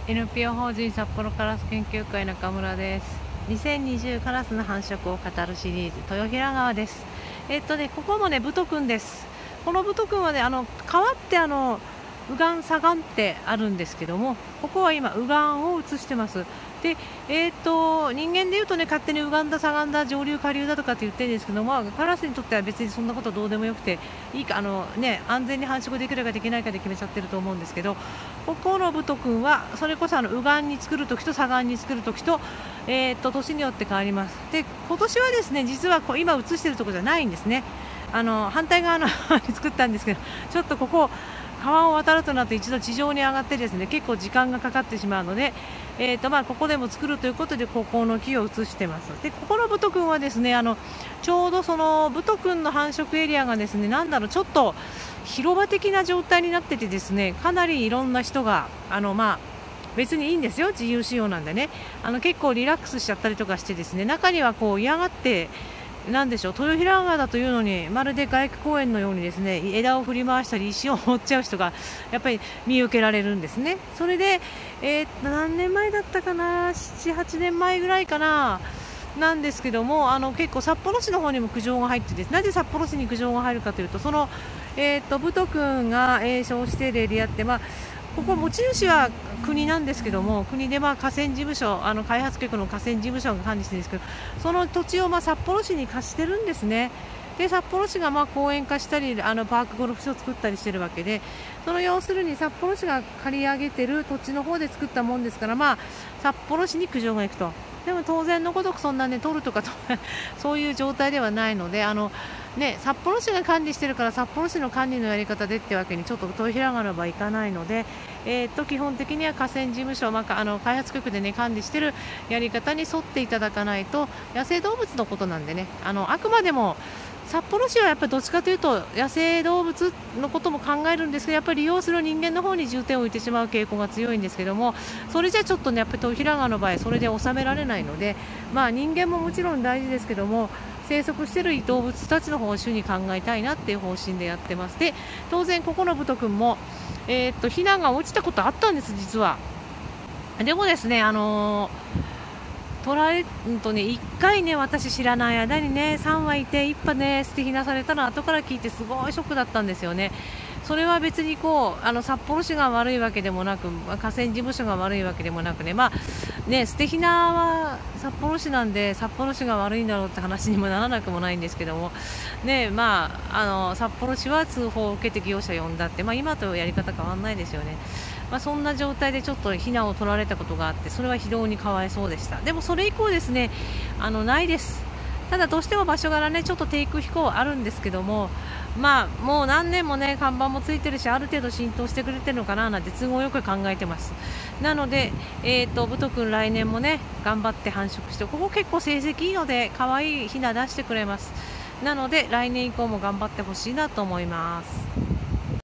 NPO 法人札幌カラス研究会中村です。2020カラスの繁殖を語るシリーズ豊平川です。ここもねブト君です。このブト君はね川って右岸左岸ってあるんですけども、ここは今右岸を映してます。で人間でいうとね、勝手に右岸だ左岸だ上流下流だとかって言ってるんですけども、カラスにとっては別にそんなことどうでもよくて、いいか安全に繁殖できるかできないかで決めちゃってると思うんですけど、ここのブト君はそれこそ右岸に作るときと左岸に作るときと、年によって変わります。で今年はですね、実は今映してるところじゃないんですね。反対側のに作ったんですけど、ちょっとここ川を渡るとなって一度地上に上がってですね、結構時間がかかってしまうので、ここでも作るということでここの木を移してます。でここのブト君はですね、ちょうどそのブト君の繁殖エリアがですね、ちょっと広場的な状態になっててですね、かなりいろんな人が別にいいんですよ、自由使用なんでね。結構リラックスしちゃったりとかしてですね、中にはこう嫌がって豊平川だというのにまるで外区公園のようにですね、枝を振り回したり石を放っちゃう人がやっぱり見受けられるんですね。それで、何年前だったかな、7、8年前ぐらいかななんですけども、結構札幌市の方にも苦情が入ってです。なぜ札幌市に苦情が入るかというと、そのブト君が少子定例でやって、ここ持ち主は国なんですけども、国で河川事務所、開発局の河川事務所が管理してるんですけど、その土地を札幌市に貸してるんですね。で札幌市が公園化したりパークゴルフ場を作ったりしてるわけで、その要するに札幌市が借り上げてる土地の方で作ったもんですから、札幌市に苦情が行くと。でも当然のごとくそんな取るとかそういう状態ではないので、札幌市が管理してるから札幌市の管理のやり方でってわけにちょっと豊平川の場合いかないので、基本的には河川事務所、開発局で管理してるやり方に沿っていただかないと、野生動物のことなんでね、あくまでも札幌市はやっぱりどっちかというと野生動物のことも考えるんですけど、やっぱり利用する人間の方に重点を置いてしまう傾向が強いんですけども、それじゃちょっとね、やっぱり豊平川の場合それで収められないので、人間ももちろん大事ですけども、生息している動物たちの方を主に考えたいなっていう方針でやってます。で当然ここのブト君も、ヒナが落ちたことあったんです、実は。でもですね、取られとね、1回ね、私知らない間にね3羽いて1羽ね捨てひなされたのを後から聞いてすごいショックだったんですよね。それは別に札幌市が悪いわけでもなく、河川事務所が悪いわけでもなくね、捨てひなは札幌市なんで札幌市が悪いんだろうって話にもならなくもないんですけどもね、札幌市は通報を受けて業者呼んだって、今とやり方変わんないですよね。そんな状態でちょっとひなを取られたことがあって、それは非常にかわいそうでした。でもそれ以降ですね、ないです。ただどうしても場所柄ね、ちょっと低空飛行あるんですけども、もう何年もね看板もついてるし、ある程度浸透してくれてるのかななんて都合よく考えてます。なのでブト君来年もね頑張って繁殖して、ここ結構成績いいので可愛いひな出してくれます。なので来年以降も頑張ってほしいなと思います。